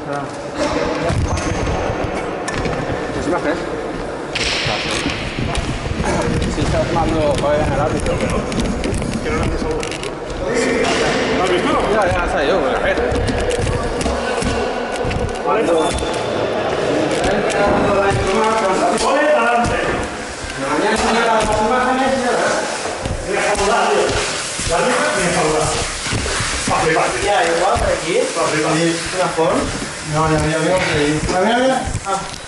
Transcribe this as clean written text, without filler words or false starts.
¿Qué se me hace? Si estás mando en el árbitro. Que no le haces algo. ¿Lo has visto? Ya está yo, a ver. Cuando... Voy adelante. Mañana enseñar las imágenes y nada. Deja volar, tío. La luz me deja volar. Para flipar, tío. Ya, igual por aquí. Para flipar. ¿Una forma? No, ya veo que... Mira. Ah.